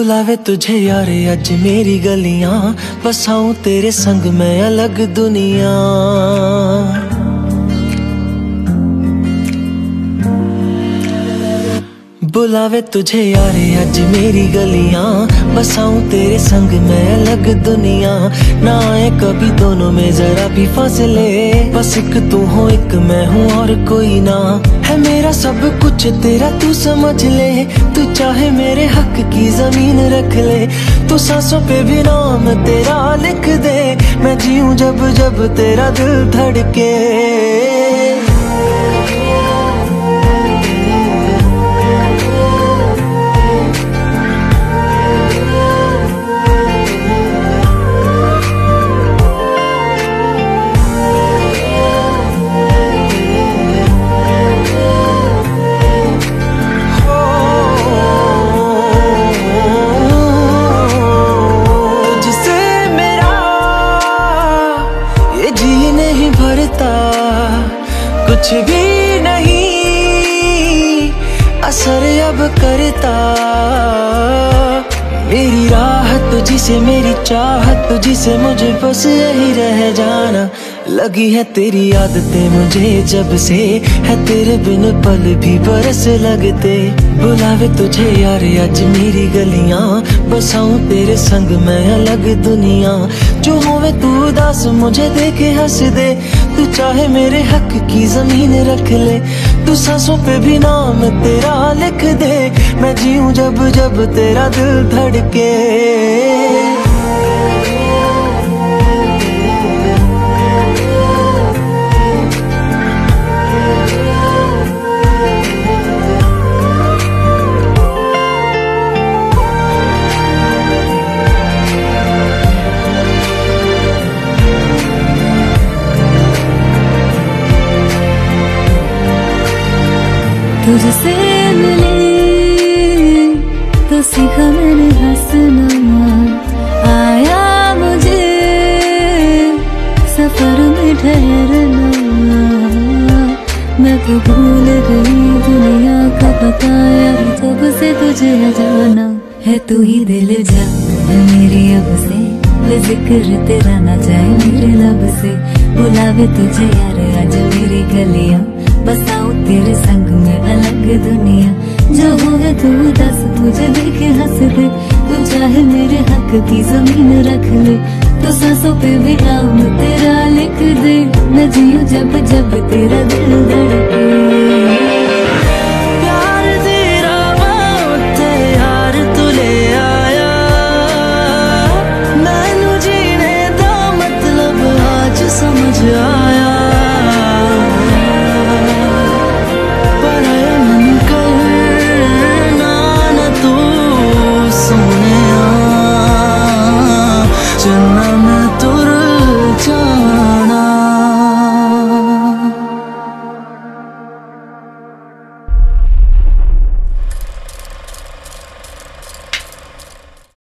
बुलावे तुझे यार अज मेरी गलियां, बसाऊं तेरे संग मैं अलग दुनिया। बुलावे तुझे यार अज मेरी गलियां, बसाऊं तेरे संग मैं अलग दुनिया। ना आए कभी दोनों में जरा भी फासले, बस एक तू हो एक मैं हूँ और कोई ना। है मेरा सब कुछ तेरा तू समझ ले, तू चाहे मेरे हक की जमीन रख ले। तू सांसों पे भी नाम तेरा लिख दे, मैं जीऊं जब जब तेरा दिल धड़के। कुछ भी नहीं असर अब करता, मेरी राह तुझी से मेरी चाहत तुझी से, मुझे बस यही रह जाना। लगी है तेरी आदतें मुझे जब से, है तेरे बिन पल भी बरस लगते। बुलावे तुझे यार अज मेरी गलियां, बसाऊं तेरे संग मैं अलग दुनिया। जो होवे तू उदास मुझे देखे हंस दे, तू चाहे मेरे हक की जमीन रख ले। तू सांसों पे भी नाम तेरा लिख दे, मैं जीऊं जब जब तेरा दिल धड़के। तुझसे मिली तो सीखा मैंने हंसना, आया मुझे सफर में ठहरना। मैं तो भूल गई दुनिया का बताया, जब से तुझे जाना है तू ही दिल जा मेरी अब से। वे जिक्र तेरा ना जाए मेरे लब से। बुलावे तुझे यार आज मेरी गलियां, बसाऊं तेरे संग में अलग दुनिया। जो होगा तू दस तुझे देखे हंस दे, तू चाहे मेरे हक की जमीन रख ले। तो सांसों पे भी नाम तेरा लिख दे, मैं जीऊं जब जब तेरा दिल धड़के।